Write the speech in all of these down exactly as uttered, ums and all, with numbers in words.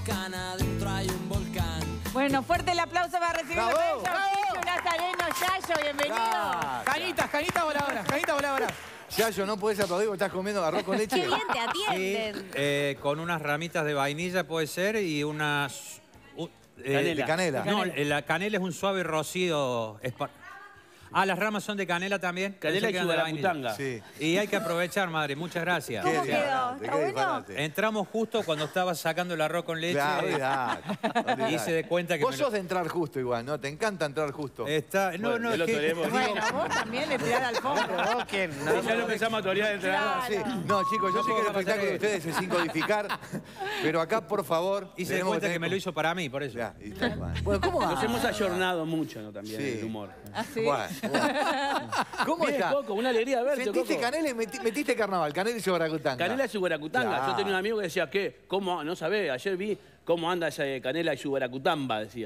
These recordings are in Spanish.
volcán, adentro hay un volcán. Bueno, fuerte el aplauso para recibir el premio Nazareno Yayo, bienvenido. Gracias. Canitas, canitas voladoras, canitas voladoras. Yayo, no podés aplaudir porque estás comiendo arroz con leche. Qué bien te atienden. Sí, eh, con unas ramitas de vainilla puede ser y unas... Uh, eh, Canela. De canela. No, la canela es un suave rocío. espa- Ah, las ramas son de canela también. Canela Pensé y que eran de vainilla. chubaracutanga. Sí. Y hay que aprovechar, madre. Muchas gracias. ¿Cómo Qué quedó? disparate, ¿Está qué bueno? disparate. Entramos justo cuando estaba sacando el arroz con leche. Claro, olvidate, olvidate. Y se dé cuenta que Vos me lo- sos de entrar justo igual, ¿no? Te encanta entrar justo. Está... No, Bueno, no, ya es lo que- tenemos. Bueno, vos también le tirás al fondo. Ya lo empezamos a torear entre Claro. Sí. No, chicos, yo sé que el puedo espectáculo de pasar ustedes es sin codificar, pero acá, por favor... Y se da tenemos cuenta que tener- me lo hizo para mí, por eso. Ya, y tal cual. Bueno, ¿cómo va? Nos hemos ayornado mucho, ¿no? También Sí. el humor. ¿Ah, sí? Bueno, bueno. ¿Cómo Bien, está? Coco, una alegría verte, Sentiste Coco. canela y meti- metiste carnaval, canela y chubaracutanga. Canela y Yubaracutanga. Claro. Yo tenía un amigo que decía, ¿qué? ¿Cómo? No sabés, ayer vi cómo anda esa de canela y Yubaracutamba, decía.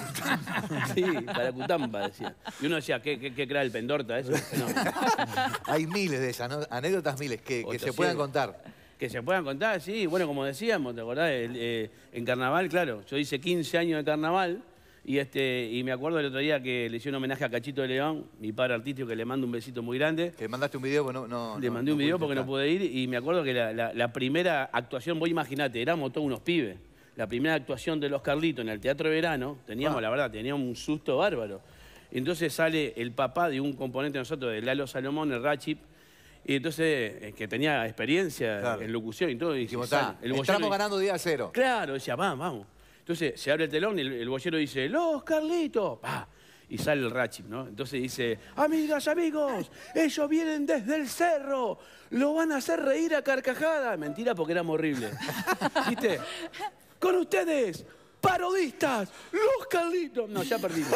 Sí, Baracutamba, decía. Y uno decía, ¿qué, qué, qué crea el pendorta eso? No. Hay miles de esas, ¿no? Anécdotas miles que, que se ochocientos. puedan contar. Que se puedan contar, sí. Bueno, como decíamos, ¿te acordás? El, eh, en carnaval, claro. Yo hice quince años de carnaval y, este, y me acuerdo el otro día que le hice un homenaje a Cachito de León, mi padre artístico, que le mando un besito muy grande. Que mandaste un video, pero no... no Le no- mandé un no video pudiste porque no estar. pude ir y me acuerdo que la, la- la primera actuación, vos imaginate, éramos todos unos pibes. La primera actuación de Los Carlitos en el Teatro Verano, teníamos, Ah. la verdad, teníamos un susto bárbaro. Entonces sale el papá de un componente de nosotros, de Lalo Salomón, el Rachip, y entonces, eh, que tenía experiencia Claro. en locución y todo. Y Dijimos, sale, tal, el boyero entramos dice- ganando día a cero. Claro, decía, vamos, vamos. Entonces se abre el telón y el, el boyero dice, Los Carlitos, pa. Y sale el Rachip, ¿no? Entonces dice, amigas, amigos, ellos vienen desde el cerro, lo van a hacer reír a carcajada. Mentira, porque éramos horribles. ¿Viste? Con ustedes, parodistas, Los Carlitos. No, ya perdimos.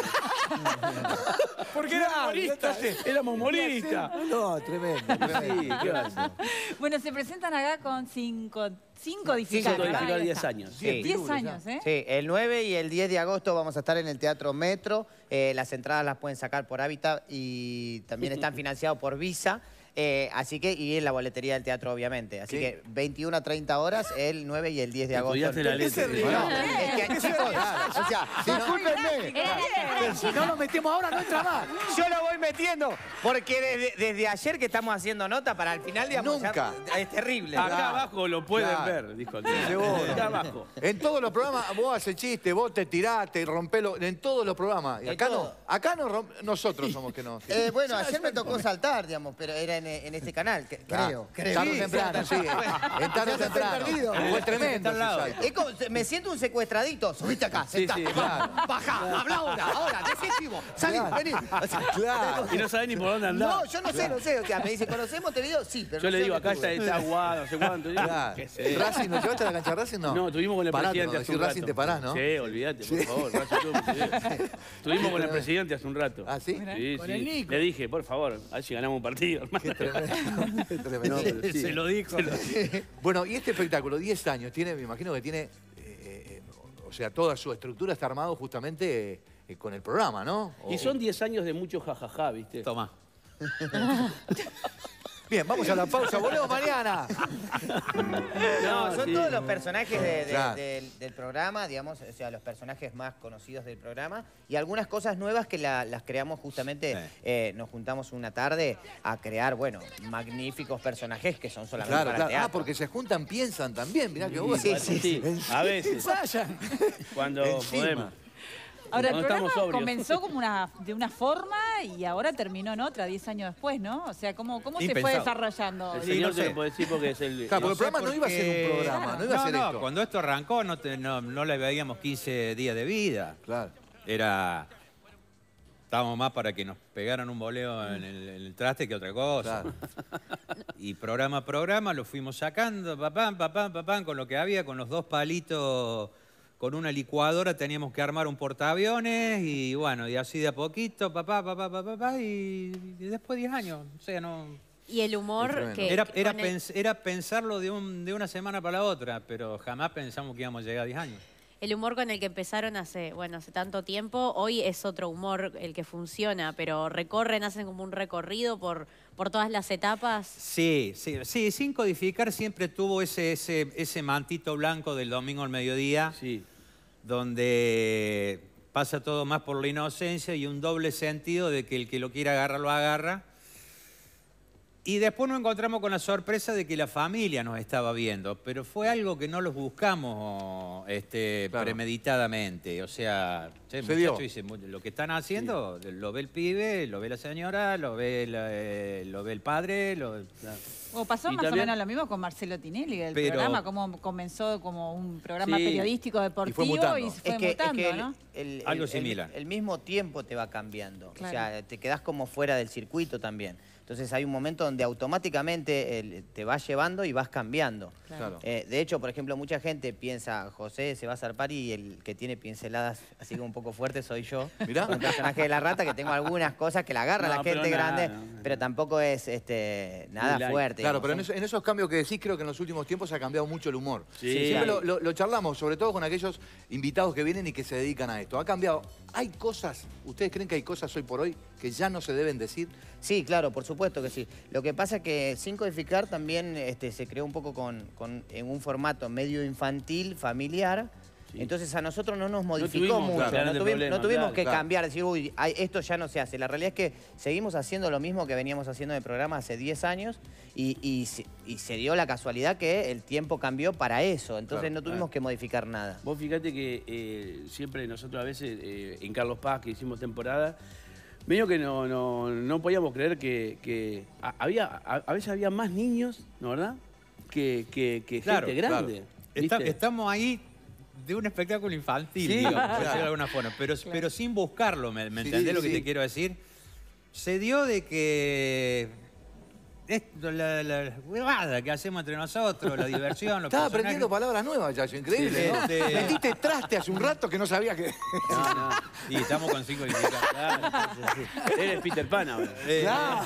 Porque eran humoristas. Éramos humoristas. No, tremendo, Sí, tremendo. ¿qué va a hacer? Bueno, se presentan acá con cinco, cinco Sin disciplinas. codificar diez años. Diez Diez pirulos, años, ¿eh? Sí, el nueve y el diez de agosto vamos a estar en el Teatro Metro. Eh, las entradas las pueden sacar por Hábitat y también están financiados por Visa. Eh, así que, y en la boletería del teatro, obviamente. Así Sí. que veintiuna a treinta horas, el nueve y el diez de agosto. Estudiaste la letra. Bueno, es que, chicos, o sea, discúlpenme. Bien. Si no lo metemos ahora, no entra más. Yo lo voy metiendo, porque desde, desde ayer que estamos haciendo nota para el final, digamos, ya- Nunca. es terrible. Acá Claro. abajo lo pueden Claro. ver, dijo el Seguro. Acá abajo. En todos los programas vos haces chistes, vos te tiraste, rompelo, en todos los programas. Y En acá no, todo. acá no romp- nosotros somos que no. Eh, bueno, ayer me tocó saltar, digamos, pero era en, en este canal, que- creo. creo. Tarde o Sí, temprano, sí. En tarde o Ya se temprano. perdido. Fue tremendo ese salto. Es como, me siento un secuestradito. Subiste acá, sentate, sí, vamos, claro. bajá, habla ahora, ahora, decisivo, salí, Claro. vení. O sea, Claro. Y no sabés ni por dónde andar. No, yo no sé, no sé. O sea, me dice, ¿conocemos este video? Sí, pero Yo no le sé digo, dónde acá está, estuve. está aguado, no sé cuánto. Digo, Claro. ¿qué sé? Racing, ¿nos llevaste a la cancha de Racing? No. No, estuvimos con el Parate, presidente no, hace decir un rato. Racing te parás, ¿no? Sí, olvídate, por favor. Racing tuvo- sí. Estuvimos con el presidente hace un rato. ¿Ah, sí? Sí, Con sí. el Nico. Le dije, por favor, a ver si ganamos un partido, hermano. Qué tremendo. Qué tremendo. No, pero sí. Se lo dijo. Bueno, y este espectáculo, diez años, tiene, me imagino que tiene, eh, eh, o sea, toda su estructura está armado justamente eh, con el programa, ¿no? O- Y son diez años de mucho jajaja, ¿viste? Toma. Bien, vamos a la pausa, volvemos mañana. No, son sí. todos los personajes de- de- Claro. del, del programa, digamos, o sea, los personajes más conocidos del programa y algunas cosas nuevas que la- las creamos justamente, Sí. eh, nos juntamos una tarde a crear, bueno, magníficos personajes que son solamente Claro, para claro. teatro. Ah, porque se juntan, piensan también, mirá qué bueno. Sí, sí, Sí, a veces, Ensayan. cuando Encima. podemos. Ahora, el Cuando programa estamos sobrios. comenzó como una, de una forma y ahora terminó en otra, diez años después, ¿no? O sea, ¿cómo, cómo se fue Impensado. desarrollando? El Sí, señor no te sé. lo puede decir porque es el... Claro, porque el sé programa no iba a ser un porque- programa, no iba a ser no, esto. cuando esto arrancó no, te- no, no le veíamos quince días de vida. Claro. Era... Estábamos más para que nos pegaran un boleo en el, en el traste que otra cosa. Claro. Y programa a programa lo fuimos sacando, papán, papán, papán, con lo que había, con los dos palitos, con una licuadora teníamos que armar un portaaviones y bueno, y así de a poquito, papá, papá, papá, papá, y, y después diez años. O sea, no... Y el Qué humor tremendo. que... Era, que era, con el- pens- era pensarlo de, un- de una semana para la otra, pero jamás pensamos que íbamos a llegar a diez años. el humor con el que empezaron hace, bueno, hace tanto tiempo, hoy es otro humor el que funciona, pero recorren, hacen como un recorrido por, por todas las etapas. Sí, sí, sí, sin codificar siempre tuvo ese, ese, ese mantito blanco del domingo al mediodía, Sí. donde pasa todo más por la inocencia y un doble sentido de que el que lo quiera agarrar, lo agarra. Y después nos encontramos con la sorpresa de que la familia nos estaba viendo, pero fue algo que no los buscamos este, Claro. premeditadamente. O sea, che, Se dio. muchacho, dice, lo que están haciendo, lo ve el pibe, lo ve la señora, lo ve, la- eh, lo ve el padre. Lo... O pasó Y más también- o menos lo mismo con Marcelo Tinelli, el Pero- programa, como comenzó como un programa Sí. periodístico deportivo mutando. y, se fue Es que, es mutando, que el, ¿no? el- Algo el- similar. El, el mismo tiempo te va cambiando. Claro. O sea, te quedás como fuera del circuito también. Entonces hay un momento donde automáticamente el- te vas llevando y vas cambiando. Claro. Eh, de hecho, por ejemplo, mucha gente piensa, José se va a zarpar y el que tiene pinceladas así como un poco fuertes soy yo. Mirá. Con el personaje de la rata, que tengo algunas cosas que la agarra No, la pero gente nada, grande, no, no. pero tampoco es este, nada light. fuerte. Claro, digamos. pero en, Son- eso- en esos cambios que decís, creo que en los últimos tiempos ha cambiado mucho el humor. Sí, Siempre claro. lo, lo- lo charlamos, sobre todo con aquellos invitados que vienen y que se dedican a esto. Ha cambiado. ¿Hay cosas, ustedes creen que hay cosas hoy por hoy que ya no se deben decir? Sí, claro, por supuesto que sí. Lo que pasa es que sin codificar también este, se creó un poco con, con- en un formato medio infantil, familiar. Sí. Entonces a nosotros no nos modificó tuvimos, mucho, claro, no, grandes tuvi- no problemas, tuvimos claro, que claro. cambiar, decir, uy, ay, esto ya no se hace. La realidad es que seguimos haciendo lo mismo que veníamos haciendo en el programa hace diez años y, y se- y se dio la casualidad que el tiempo cambió para eso. Entonces Claro, no tuvimos que modificar nada. Vos fíjate que eh, siempre nosotros a veces, eh, en Carlos Paz, que hicimos temporada, medio que no, no, no podíamos creer que, que a- había, a, a veces había más niños, ¿no verdad? Que, que, que Claro, gente grande. claro. Está- ¿viste? estamos ahí de un espectáculo infantil, Sí, digamos, por claro. decirlo de alguna forma, pero, pero sin buscarlo, ¿me, me Sí, entendés sí, lo que sí. te quiero decir? Se dio de que esto, la, la huevada que hacemos entre nosotros, la diversión, los Estaba personajes... aprendiendo palabras nuevas, Yayo, increíble, Sí, ¿no? este- Metiste traste hace un rato que no sabía que... No, no. Y estamos con cinco invitados. Claro, sí, sí. Eres Peter Pan ahora. Eh,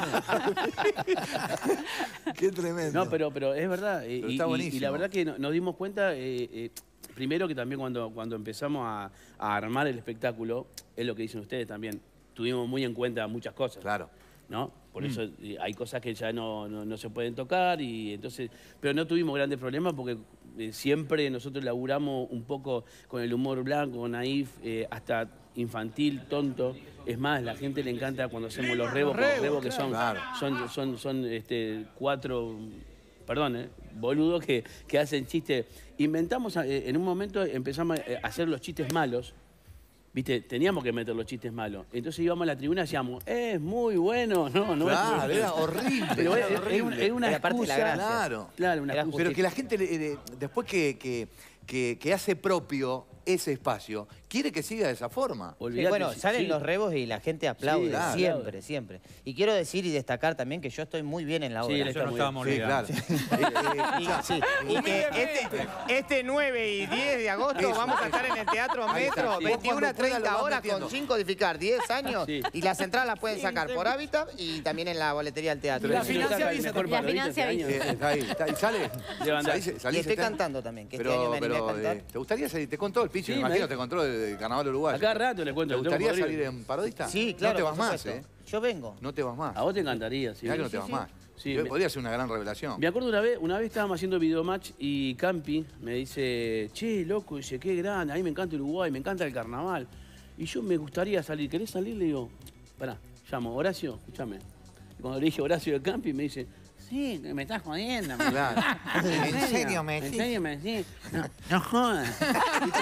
Qué tremendo. No, pero, pero es verdad. eh, Pero y, está y- buenísimo. y la verdad que no- nos dimos cuenta, eh, eh, primero que también cuando, cuando empezamos a, a armar el espectáculo, es lo que dicen ustedes también, tuvimos muy en cuenta muchas cosas. Claro. ¿No? Por Mm. eso eh, hay cosas que ya no, no- no se pueden tocar y entonces, pero no tuvimos grandes problemas porque eh, siempre nosotros laburamos un poco con el humor blanco, naif, eh, hasta infantil, tonto. Es más, la gente le encanta cuando hacemos los rebos, los rebos que son, Claro. son, son, son este, cuatro, perdón, eh, boludos que, que hacen chistes. Inventamos, eh, en un momento empezamos a hacer los chistes malos. Viste, teníamos que meter los chistes malos. Entonces íbamos a la tribuna y decíamos, es muy bueno. No, no es muy Claro, bueno. era horrible. Pero era es, es horrible. una, es una Era parte de la excusa. gracia. Claro. Claro, una Era excusa. Pero que la gente, le- le- después que, que, que- que hace propio ese espacio, quiere que siga de esa forma. Sí, Olvidate, bueno, sí, salen sí. los rebos y la gente aplaude, Sí, claro. siempre, siempre. Y quiero decir y destacar también que yo estoy muy bien en la Sí, obra. él eso está no muy estábamos Sí, claro. olvidando. Eh, eh, Y, sí, y que este, este nueve y diez de agosto Eso, vamos a eso. estar en el Teatro Ahí está, Metro, sí. veintiuna a Vos cuando puedas treinta lo vas horas metiendo. con sin codificar, diez años. Sí. Y las entradas las pueden sacar por Hábitat y también en la boletería del teatro. Y la Si no financia saca el avisa mejor también. La parodista financia este eh, año. está ahí, está ahí. ¿Sale? Levantá. Salís- Y salís estoy este año. cantando también, que Pero, este año me animé pero, a cantar. eh, ¿te gustaría salir? Te contó el picho, Sí, me me imagino, dijo. te contó del carnaval uruguayo. A cada rato le cuento, ¿Te lo tengo gustaría por salir abrir. en parodista? Sí, claro, No te vas por más, supuesto. ¿eh? Yo vengo. No te vas más. A vos te encantaría, sí. Mirá que no Sí, te vas sí. más. Sí, Yo- me- Podría ser una gran revelación. Me acuerdo una vez, una vez estábamos haciendo videomatch y Campi me dice, che, loco, dice, qué grande, a mí me encanta Uruguay, me encanta el carnaval. Y yo me gustaría salir, ¿querés salir? Le digo, pará, llamo, Horacio, escúchame. Y cuando le dije Horacio de Campi me dice, sí, me estás jodiendo. me Claro. ¿En serio me ¿En decís? serio me decís? No, no jodas. ¿Viste?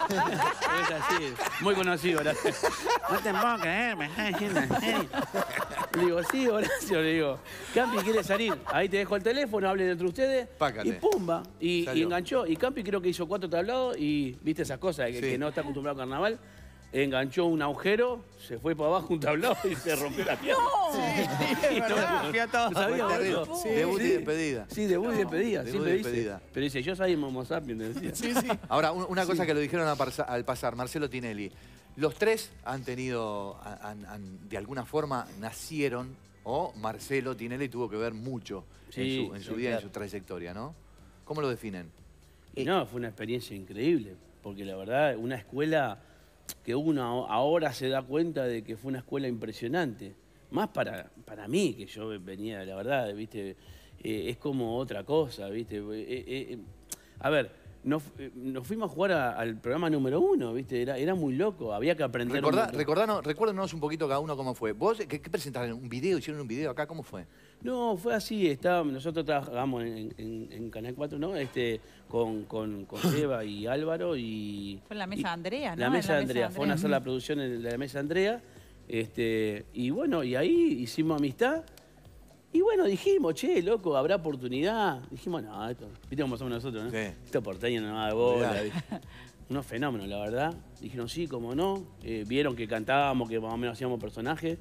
Es así, muy conocido, Horacio. No te puedo creer, me estás diciendo en serio. Le digo, sí, Horacio, le digo, Campi quiere salir. Ahí te dejo el teléfono, hablen entre ustedes. Pácate. Y pumba. Y, y Salió. enganchó. Y Campi creo que hizo cuatro tablados y, viste esas cosas, que, Sí. que no está acostumbrado al carnaval. Enganchó un agujero, se fue para abajo un tablado y se rompió la pierna. Sí, Rompió todo. ¿No sabías, Fue terrible. boludo? Debut y despedida. Sí, debut y despedida, Debut siempre y dice. despedida. Pero dice, yo soy Homo sapiens, decía. Sí, sí. Ahora, un- una cosa que lo dijeron a parsa- al pasar, Marcelo Tinelli. Los tres han tenido, han- han- de alguna forma, nacieron, o Marcelo Tinelli tuvo que ver mucho Sí, en su, en sí, su vida, claro. en su trayectoria, ¿no? ¿Cómo lo definen? Y no, fue una experiencia increíble. porque la verdad, una escuela que uno ahora se da cuenta de que fue una escuela impresionante. Más para, para mí, que yo venía, la verdad, ¿viste? Eh, es como otra cosa, ¿viste? Eh, eh, a ver, nos, eh, nos fuimos a jugar a, al programa número uno, ¿viste? Era, era muy loco, había que aprender. Recordá, recordanos, recuérdanos un poquito cada uno cómo fue. ¿Vos qué, qué presentaron? ¿Un video? ¿Hicieron un video acá? ¿Cómo fue? No, fue así, está, nosotros trabajamos en, en, en Canal cuatro, ¿no? Este, con, con, con Seba y Álvaro y... Fue en la mesa de Andrea, ¿no? La mesa la de Andrea, fue a hacer la producción en la mesa de Andrea. Este, y bueno, y ahí hicimos amistad. Y bueno, dijimos, che, loco, habrá oportunidad. Dijimos, no, esto, viste cómo somos nosotros, ¿no? Sí. Esto porteño no va de bola, ¿viste? Unos fenómenos, la verdad. Dijeron, sí, cómo no. Eh, vieron que cantábamos, que más o menos hacíamos personajes.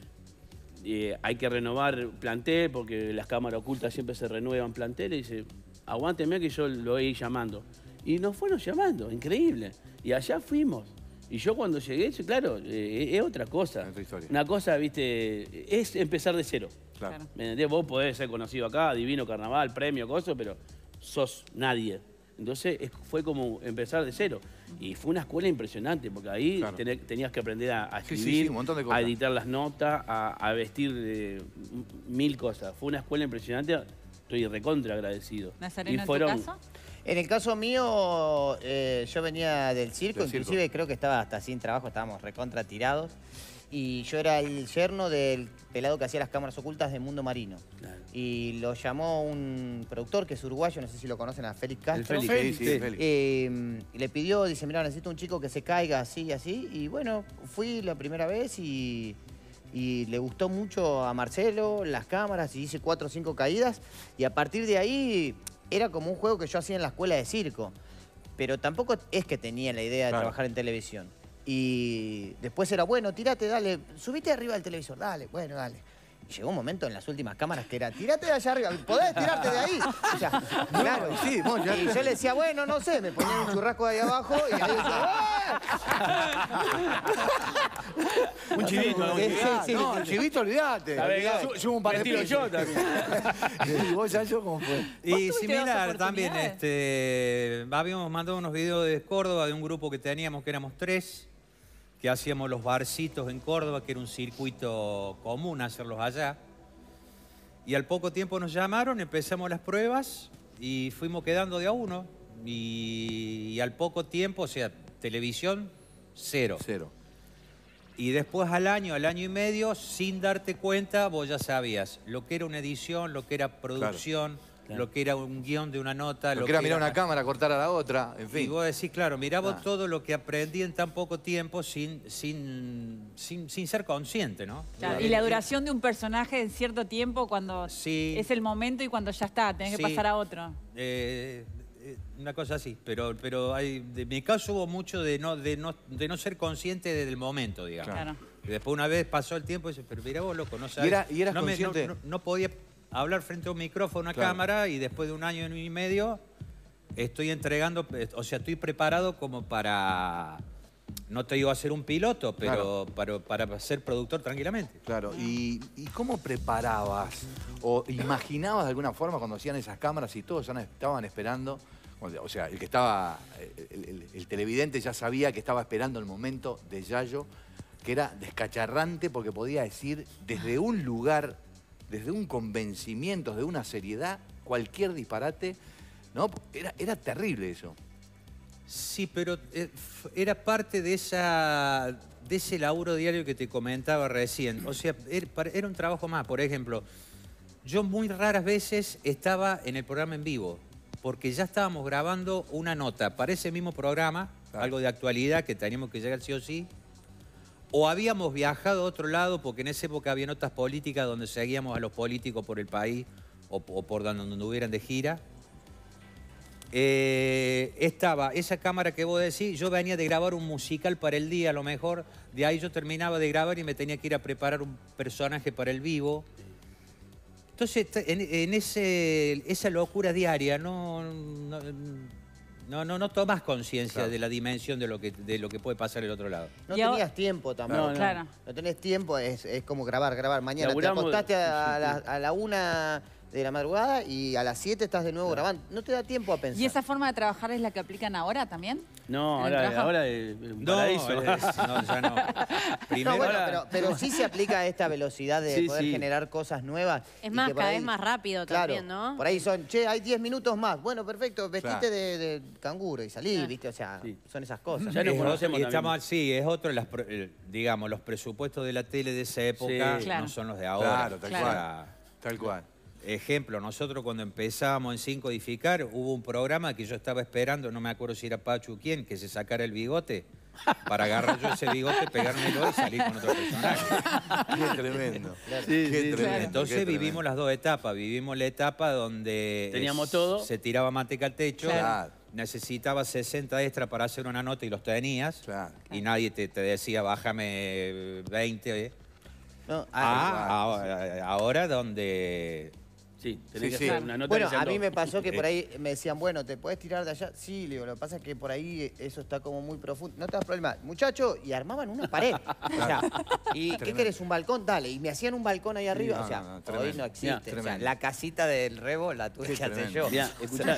Eh, hay que renovar plantel porque las cámaras ocultas siempre se renuevan planteles. Y dice, aguánteme que yo lo voy a ir llamando. Y nos fueron llamando, increíble. Y allá fuimos. Y yo cuando llegué, claro, eh, es otra cosa. Una cosa, viste, es empezar de cero. Claro. ¿Me entendés? Vos podés ser conocido acá, Divino Carnaval, premio, cosas, pero sos nadie. Entonces es, fue como empezar de cero. Y fue una escuela impresionante, porque ahí claro. ten, tenías que aprender a, a escribir, sí, sí, sí, un montón de cosas. A editar las notas, a, a vestir eh, mil cosas. Fue una escuela impresionante, estoy recontra agradecido. Nazareno, y fueron, ¿en tu caso? En el caso mío, eh, yo venía del circo, del inclusive circo. Creo que estaba hasta sin trabajo, estábamos recontra tirados. Y yo era el yerno del pelado que hacía las cámaras ocultas de Mundo Marino. Claro. Y lo llamó un productor que es uruguayo, no sé si lo conocen, a Félix Castro. El Félix, sí, sí, Félix. Eh, y le pidió, dice, mira, necesito un chico que se caiga así y así. Y bueno, fui la primera vez y, y le gustó mucho a Marcelo las cámaras y hice cuatro o cinco caídas. Y a partir de ahí era como un juego que yo hacía en la escuela de circo. Pero tampoco es que tenía la idea de claro. trabajar en televisión. Y después era, bueno, tirate, dale, subite arriba del televisor, dale, bueno, dale. Y llegó un momento en las últimas cámaras que era, tirate de allá arriba, ¿podés tirarte de ahí? O sea, claro, sí, vos ya... Y yo le decía, bueno, no sé, me ponía un churrasco de ahí abajo y ahí decía, un chivito, un chivito. Sí, sí, no, el chivito, olvídate. Subo un par de tiro yo también. ¿Y vos, Yayo, cómo fue? Y similar también, este, habíamos mandado unos videos de Córdoba de un grupo que teníamos, que éramos tres, que hacíamos los barcitos en Córdoba, que era un circuito común hacerlos allá. Y al poco tiempo nos llamaron, empezamos las pruebas y fuimos quedando de a uno. Y, y al poco tiempo, o sea, televisión, cero. Cero. Y después al año, al año y medio, sin darte cuenta, vos ya sabías lo que era una edición, lo que era producción, claro. Claro. lo que era un guión de una nota. Lo, lo que era mirar una cámara, cortar a la otra, en fin. Y vos decís, claro, mirá vos ah. todo lo que aprendí en tan poco tiempo sin, sin, sin, sin ser consciente, ¿no? Claro, y la duración de un personaje en cierto tiempo cuando sí. es el momento y cuando ya está, tenés sí. que pasar a otro. Eh, Una cosa así, pero, pero hay, de mi caso hubo mucho de no, de no, de no ser consciente desde el momento, digamos. Claro. Y después una vez pasó el tiempo y dice, pero mirá vos, loco, no sabes. ¿Y, era, y eras no, consciente? Me, no, no, no podía hablar frente a un micrófono, a una claro. cámara, y después de un año y medio estoy entregando, o sea, estoy preparado como para, no te digo a ser un piloto, pero claro. para, para ser productor tranquilamente. Claro, ¿Y, ¿y cómo preparabas o imaginabas de alguna forma cuando hacían esas cámaras y todos estaban esperando? O sea, el que estaba, el, el, el televidente ya sabía que estaba esperando el momento de Yayo, que era descacharrante porque podía decir desde un lugar, desde un convencimiento, desde una seriedad, cualquier disparate, ¿no? Era, era terrible eso. Sí, pero era parte de, esa, de ese laburo diario que te comentaba recién. O sea, era un trabajo más. Por ejemplo, yo muy raras veces estaba en el programa en vivo, porque ya estábamos grabando una nota para ese mismo programa, claro. algo de actualidad que teníamos que llegar sí o sí, o habíamos viajado a otro lado, porque en esa época había notas políticas donde seguíamos a los políticos por el país o, o por donde anduvieran de gira. Eh, estaba esa cámara que vos decís, yo venía de grabar un musical para el día a lo mejor, de ahí yo terminaba de grabar y me tenía que ir a preparar un personaje para el vivo. Entonces, en, en ese, esa locura diaria no, no, no, no, no tomás conciencia claro. de la dimensión de lo, que, de lo que puede pasar del otro lado. No tenías ahora... tiempo tampoco. No, no. Claro. no tenés tiempo, es, es como grabar, grabar. Mañana Laburamos... te acostaste a, a, la, a la una de la madrugada y a las siete estás de nuevo grabando. No te da tiempo a pensar. ¿Y esa forma de trabajar es la que aplican ahora también? No, ¿En el ahora, trabajo? ahora es un No, paraíso. es- no, ya no. Primero, No, bueno, ahora- pero, pero sí se aplica esta velocidad de Sí, poder sí. generar cosas nuevas. Es y más, que por cada ahí- vez más rápido Claro, también, ¿no? por ahí son, che, hay diez minutos más. Bueno, perfecto, vestite Claro. de, de canguro y salí, Claro. ¿viste? O sea, Sí. son esas cosas. Ya nos es conocemos otro- y también. estamos, sí, es otro, las, pro- el- digamos, los presupuestos de la tele de esa época Sí. Claro. no son los de ahora. Claro, tal O sea, Tal cual. ejemplo, nosotros cuando empezamos en Sin Codificar, hubo un programa que yo estaba esperando, no me acuerdo si era Pachu o quién, que se sacara el bigote para agarrar yo ese bigote, pegármelo y salir con otro personaje. Qué tremendo. Sí, Qué sí, tremendo. claro. Entonces qué vivimos tremendo. las dos etapas. Vivimos la etapa donde Teníamos es- todo. se tiraba manteca al techo, Claro. necesitabas sesenta extra para hacer una nota y los tenías. Claro. Y nadie te, te decía, bájame veinte. No, Ah, ah, ahora, ahora donde... Sí, tenés Sí, que sí. hacer una nota Bueno, que a sean mí dos. me pasó que por ahí me decían, bueno, ¿te podés tirar de allá? Sí, le digo, lo que pasa es que por ahí eso está como muy profundo. No te das problema. Muchacho, y armaban una pared. O sea, ¿y qué Tremendo. querés? ¿Un balcón? Dale. Y me hacían un balcón ahí arriba. no, o sea, no, no, hoy tremendo. no existe. Mirá, O sea, tremendo. la casita del Rebo la tuve Qué que hacer tremendo. yo. Mirá, escuchá.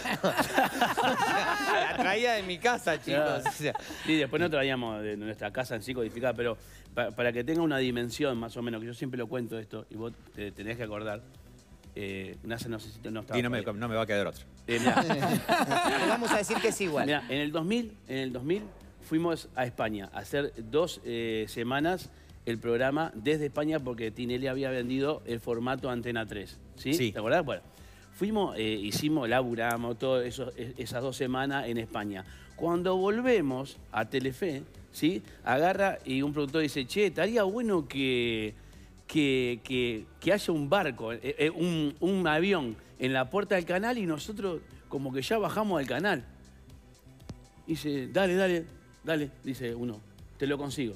La traía de mi casa, chicos. Claro. O sea, Sí, después no traíamos de nuestra casa en sí codificada, pero pa- para que tenga una dimensión más o menos, que yo siempre lo cuento esto y vos te tenés que acordar. Eh, Nasa, no sé si te- no estaba Y no me, por ahí. no me va a quedar otro. Eh, mirá, le vamos a decir que es igual. mirá, en el dos mil, en el dos mil fuimos a España a hacer dos eh, semanas el programa desde España porque Tinelli había vendido el formato Antena tres. ¿Sí? Sí. ¿Te acordás? Bueno, fuimos, eh, hicimos, laburamos todo eso, es- esas dos semanas en España. Cuando volvemos a Telefe, ¿sí? Agarra y un productor dice, che, estaría bueno que, que, que- que haya un barco, eh, eh, un, un avión en la puerta del canal y nosotros como que ya bajamos del canal. Dice, dale, dale, dale, dice uno, te lo consigo.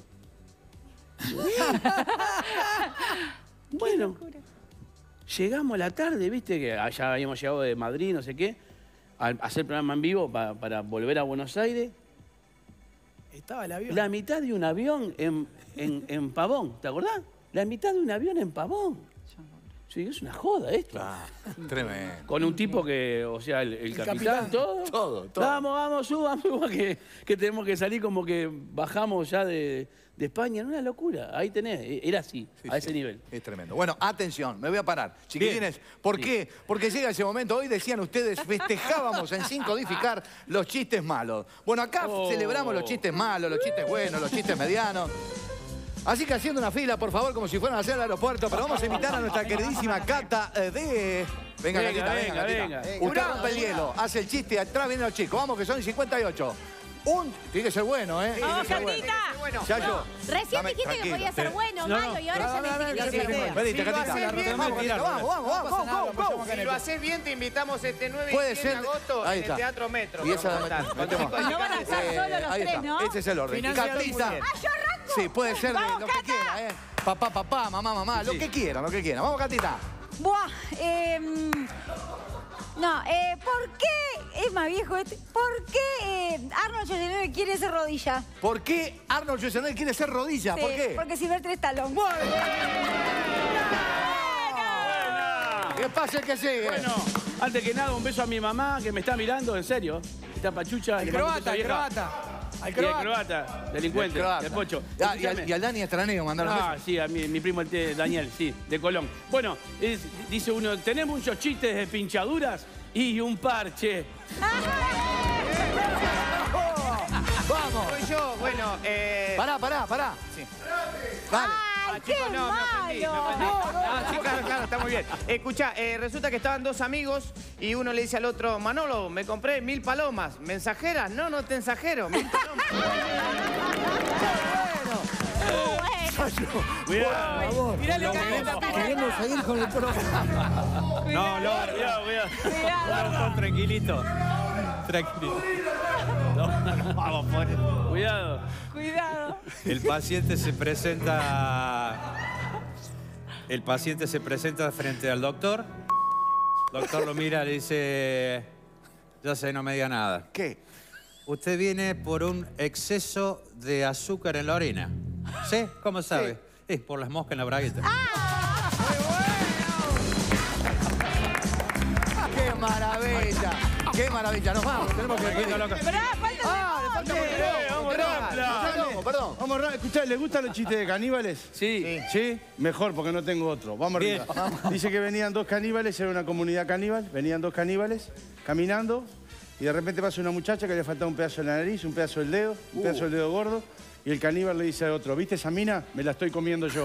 Bueno, llegamos a la tarde, viste, que allá habíamos llegado de Madrid, no sé qué, a a hacer programa en vivo pa- para volver a Buenos Aires. Estaba el avión. La mitad de un avión en, en- en Pavón, ¿te acordás? La mitad de un avión en Pavón. Sí, es una joda esto. Claro. Tremendo. Con un tipo que, o sea, el, el capitán, capitán. todo. Todo, todo. Vamos, vamos, suban, suban, que, que tenemos que salir como que bajamos ya de, de España. Una locura. Ahí tenés, era así, Sí, a sí. ese nivel. Es tremendo. Bueno, atención, me voy a parar. Chiquilines, ¿por Sí. qué? Porque llega ese momento. Hoy decían ustedes, festejábamos en Sin Codificar los chistes malos. Bueno, acá Oh. celebramos los chistes malos, los chistes buenos, los chistes medianos. Así que haciendo una fila, por favor, como si fueran a hacer el aeropuerto, pero vamos a invitar a nuestra queridísima Cata eh, de... Venga, Venga, Catita, venga, venga, Catita. venga. Usted rompe el hielo, hace el chiste, atrás vienen los chicos. Vamos, que son cincuenta y ocho. Un... Tiene que ser bueno, ¿eh? Tiene ¡Vamos, que ser bueno. Catita! Yayo, Recién dame- dijiste que tranquilo. podía ser bueno, No, malo, y ahora ya me dijiste que tiene que ser bueno. Venite, Si lo Catita. haces bien, Vamos, Catita, vamos, vamos, vamos, vamos, vamos, vamos. Si lo haces bien, te invitamos este nueve Puede y diez de ser- agosto ahí en está. el Teatro Metro. Y esa Vamos a estar. metemos. Con chicos No van a de estar Eh, solo los ahí tres, está. ¿no? Ese es el orden. Financiado muy Catita. bien. ¡Ah, yo arranco! Sí, puede ser de Vamos, lo que Cata. quiera, ¿eh? Papá, papá, mamá, mamá, lo Sí. que quieran, lo que quieran. Vamos, Catita. Buah, eh, no, eh, ¿por qué, es más viejo este, por qué eh, Arnold Schwarzenegger quiere ser rodilla? ¿Por qué Arnold Schwarzenegger quiere ser rodilla? ¿Por Sí, qué? Porque Sylvester Stallone. Que pase el que sigue. Bueno, antes que nada, un beso a mi mamá que me está mirando, en serio. Está Pachucha. El le mando un croata, beso el vieja. croata. Al Y el croata. croata, delincuente, El croata. el pocho. Ah, y, al, Escúchame. y al Dani Estraneo mandaron Ah, sí, a mi, mi primo el té- Daniel, sí, de Colón. Bueno, es- dice uno, tenemos muchos chistes de pinchaduras y un parche. ¡Vamos! Soy yo, bueno, eh... Pará, pará, pará. Dale. ¡Ay, qué chicos, no, me ofendí, me malo! ofendí. Ah, sí, claro, claro, está muy bien. Escucha, eh, resulta que estaban dos amigos y uno le dice al otro, Manolo, me compré mil palomas. ¿Mensajeras? No, no te ensajero, mil palomas. Cuidado. Tirale caneta. Queremos seguir con el programa. No, no, Cuidado, cuidado. no, no, tranquilito. Tranquilito. No, vamos, por... Cuidado. Cuidado. El paciente se presenta. El paciente se presenta frente al doctor. El doctor lo mira y le dice: ya sé, no me diga nada. ¿Qué? Usted viene por un exceso de azúcar en la orina. ¿Sí? ¿Cómo sabe? Es por las moscas en la bragueta. maravilla! ¡Qué maravilla! Nos vamos, tenemos que despedir. Pero, ah, falta ¡Ah, le falta un Eh, vamos, Rampla. Perdón, perdón. Vamos, Ra- escuchá, ¿les gustan los chistes de caníbales? Sí. ¿Sí? Mejor, porque no tengo otro. Vamos Bien. arriba. Dice que venían dos caníbales, era una comunidad caníbal, venían dos caníbales caminando y de repente pasa una muchacha que le faltaba un pedazo de la nariz, un pedazo del dedo, un pedazo del dedo gordo y el caníbal le dice al otro, ¿viste esa mina? Me la estoy comiendo yo.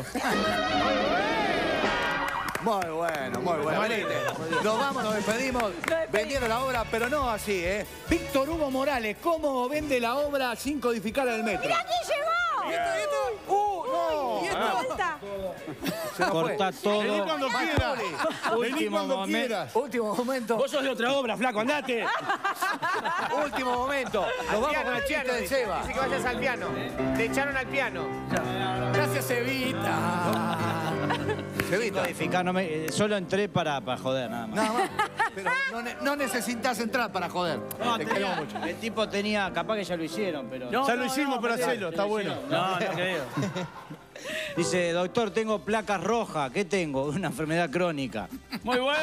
Muy bueno, muy bueno. Venite. Nos vamos, nos despedimos. Vendieron la obra, pero no así, ¿eh? Víctor Hugo Morales, ¿cómo vende la obra sin codificar el metro? ¡Mirá quién llegó! ¡Uh, no! ¿Y esta vuelta? Se nos fue. Corta Vení todo. cuando quieras. Vení Último cuando momento. quieras. Último momento. Vos sos de otra obra, flaco, andate. Último momento. Nos vamos con el chiste de dice, Seba. dice que vayas al piano. Te echaron al piano. Gracias, Evita. Evita. Codificar, no me- eh, solo entré para, para joder, nada más. Nada más. Pero no, ne- no necesitas entrar para joder. No, Te tenía- queremos mucho. el tipo tenía, capaz que ya lo hicieron, pero... Ya lo hicimos, pero hacelo, está bueno. No, no creo. Dice, doctor, tengo placas rojas. ¿Qué tengo? Una enfermedad crónica. Muy bueno.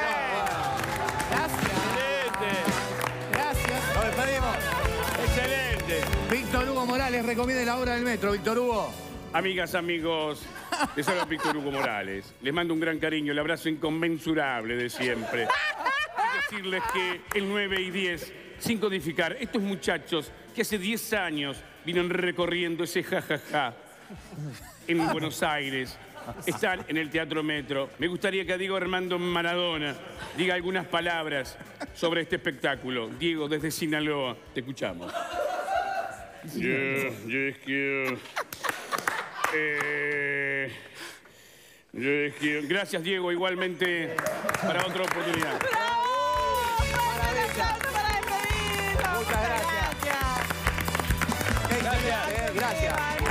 Gracias. Nos despedimos. Excelente. Víctor Hugo Morales recomienda la obra del metro. Víctor Hugo. Amigas, amigos, les habla Víctor Hugo Morales. Les mando un gran cariño, el abrazo inconmensurable de siempre. Y decirles que el nueve y diez, sin codificar, estos muchachos que hace diez años vienen recorriendo ese jajaja en Buenos Aires, están en el Teatro Metro. Me gustaría que Diego Armando Maradona diga algunas palabras sobre este espectáculo. Diego, desde Sinaloa, te escuchamos. Yo, yo es que... Eh, yo es que- gracias, Diego, igualmente para otra oportunidad. Maravilla. Muchas gracias. Gracias. Gracias.